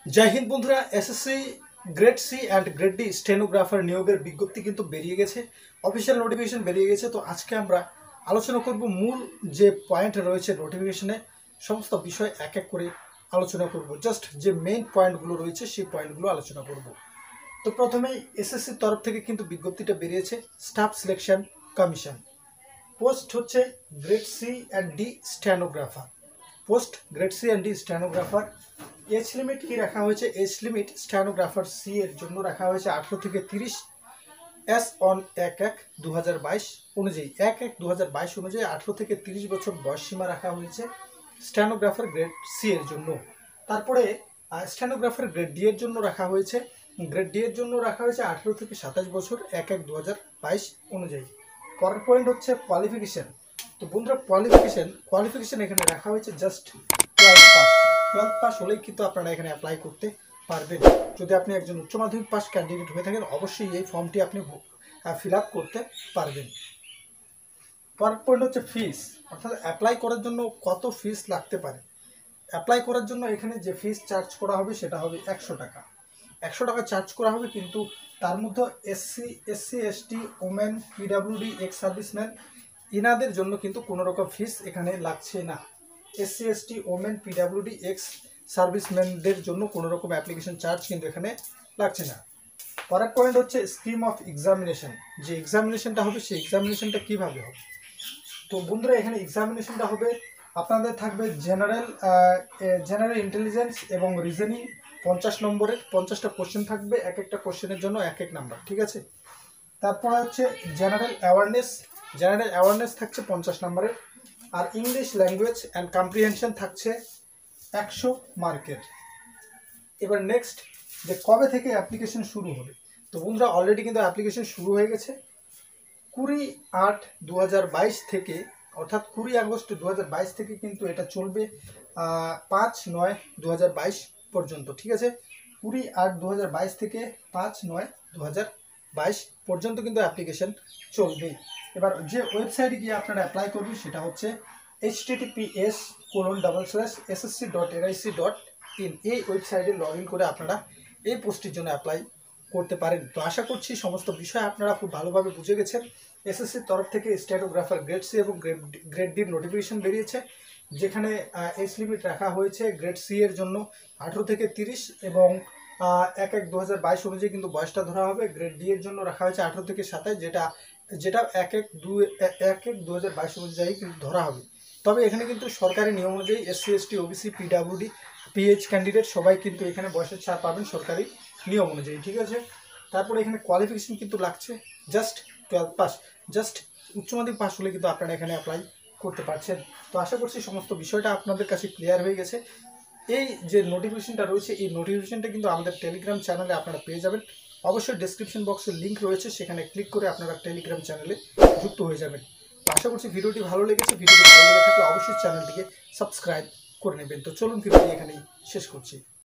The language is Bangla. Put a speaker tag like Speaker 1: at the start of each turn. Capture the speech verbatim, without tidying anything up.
Speaker 1: জয় হিন্দ বন্ধুরা, SSC grade C and grade D stenographer নিয়োগের বিজ্ঞপ্তি কিন্তু বেরিয়ে গেছে, অফিসিয়াল নোটিফিকেশন বেরিয়ে গেছে। তো আজকে আমরা আলোচনা করব মূল যে পয়েন্ট রয়েছে নোটিফিকেশনে, সমস্ত বিষয় এক এক করে আলোচনা করব। জাস্ট যে মেইন পয়েন্টগুলো রয়েছে সেই পয়েন্টগুলো আলোচনা করব। তো প্রথমেই এসএসসির তরফ থেকে কিন্তু বিজ্ঞপ্তিটা বেরিয়েছে, স্টাফ সিলেকশন কমিশন। পোস্ট হচ্ছে grade C and D stenographer. Post grade C and D stenographer. Age limit কি রাখা হয়েছে? এজ লিমিট স্টেনোগ্রাফার সি এর জন্য রাখা হয়েছে আঠারো থেকে তিরিশ। এস অন এক এক দু হাজার বাইশ অনুযায়ী এক এক দু হাজার বাইশ অনুযায়ী আঠারো থেকে তিরিশ বছর বয়স সীমা রাখা হয়েছে স্টেনোগ্রাফার গ্রেড সি এর জন্য। তারপরে স্টেনোগ্রাফার গ্রেড ডি এর জন্য রাখা হয়েছে গ্রেড ডি এর জন্য রাখা হয়েছে আঠারো থেকে সাতাশ বছর এক এক দু হাজার বাইশ অনুযায়ী। পরের পয়েন্ট হচ্ছে কোয়ালিফিকেশন। তো বন্ধুরা, কোয়ালিফিকেশন কোয়ালিফিকেশন এখানে রাখা হয়েছে just twelve pass. Twelve pass হলেই কিন্তু আপনারা এখানে অ্যাপ্লাই করতে পারবেন। যদি আপনি একজন উচ্চ মাধ্যমিক পাস ক্যান্ডিডেট হয়ে থাকেন, অবশ্যই এই ফর্মটি আপনি ফিল আপ করতে পারবেন। পরের পয়েন্ট হচ্ছে ফিস, অর্থাৎ অ্যাপ্লাই করার জন্য কত ফিস লাগতে পারে। অ্যাপ্লাই করার জন্য এখানে যে ফিস চার্জ করা হবে সেটা হবে একশো টাকা। একশো টাকা চার্জ করা হবে, কিন্তু তার মধ্যে SC SC ST women PWD ex serviceman ইনাদের জন্য কিন্তু কোনো রকম ফিস এখানে লাগছে না। SC ST women PWD ex সার্ভিসম্যানদের জন্য কোনো রকম অ্যাপ্লিকেশন চার্জ কিন্তু এখানে লাগছে না। পরের পয়েন্ট হচ্ছে স্কিম অফ এক্সামিনেশন। যে এক্সামিনেশনটা হবে সেই এক্সামিনেশনটা কীভাবে হবে। তো বন্ধুরা, এখানে এক্সামিনেশনটা হবে, আপনাদের থাকবে জেনারেল জেনারেল ইন্টেলিজেন্স এবং রিজনিং পঞ্চাশ নম্বরের পঞ্চাশটা কোশ্চেন থাকবে, এক একটা কোশ্চেনের জন্য এক এক নাম্বার, ঠিক আছে। তারপরে হচ্ছে জেনারেল অ্যাওয়ারনেস জেনারেল অ্যাওয়ারনেস থাকছে পঞ্চাশ নম্বরের, আর ইংলিশ ল্যাঙ্গুয়েজ অ্যান্ড কম্প্রিহেনশন থাকছে একশো মার্কের। এবার নেক্সট, যে কবে থেকে অ্যাপ্লিকেশন শুরু হবে। তো বন্ধুরা, অলরেডি কিন্তু অ্যাপ্লিকেশন শুরু হয়ে গেছে কুড়ি আট দু হাজার বাইশ থেকে, অর্থাৎ কুড়ি আগস্ট দু হাজার বাইশ থেকে কিন্তু এটা চলবে পাঁচ নয় দু হাজার বাইশ পর্যন্ত, ঠিক আছে। কুড়ি আট দু হাজার বাইশ থেকে পাঁচ নয় দু হাজার বাইশ পর্যন্ত কিন্তু অ্যাপ্লিকেশন চলবে। এবার যে ওয়েবসাইটে গিয়ে আপনারা অ্যাপ্লাই করবেন সেটা হচ্ছে H T T P S colon double slash S S C dot N I C dot in. এই ওয়েবসাইটে লগ ইন করে আপনারা এই পোস্টের জন্য অ্যাপ্লাই করতে পারেন। তো আশা করছি সমস্ত বিষয় আপনারা খুব ভালোভাবে বুঝে গেছেন। এসএসসির তরফ থেকে স্টেনোগ্রাফার গ্রেড সি এবং গ্রেড গ্রেড ডির নোটিফিকেশন বেরিয়েছে, যেখানে এজ লিমিট রাখা হয়েছে গ্রেড সি এর জন্য আঠেরো থেকে তিরিশ এবং এক এক দু হাজার বাইশ অনুযায়ী কিন্তু বয়সটা ধরা হবে। গ্রেড ডি এর জন্য রাখা হয়েছে আঠেরো থেকে সাতাশ, যেটা যেটা এক এক দু এক এক দু হাজার বাইশ অনুযায়ী কিন্তু ধরা হবে। তবে এখানে কিন্তু সরকারি নিয়ম অনুযায়ী SC ST OBC PWD PH candidate সবাই কিন্তু এখানে বয়সের ছাড় পাবেন সরকারি নিয়ম অনুযায়ী, ঠিক আছে। তারপরে এখানে কোয়ালিফিকেশন কিন্তু লাগছে জাস্ট টুয়েলভ পাস। জাস্ট উচ্চ মাধ্যমিক পাস হলে কিন্তু আপনারা এখানে অ্যাপ্লাই করতে পারছেন। তো আশা করছি সমস্ত বিষয়টা আপনাদের কাছে ক্লিয়ার হয়ে গেছে। এই যে নোটিফিকেশনটা রয়েছে, এই নোটিফিকেশনটা কিন্তু আমাদের টেলিগ্রাম চ্যানেলে আপনারা পেয়ে যাবেন। অবশ্যই ডেসক্রিপশন বক্সে লিঙ্ক রয়েছে, সেখানে ক্লিক করে আপনারা টেলিগ্রাম চ্যানেলে যুক্ত হয়ে যাবেন। তো আশা করছি ভিডিওটি ভালো লেগেছে। ভিডিওটি ভালো লেগে থাকলে অবশ্যই চ্যানেলটিকে সাবস্ক্রাইব করে নেবেন। তো চলুন ভিডিওটি এখানেই শেষ করছি।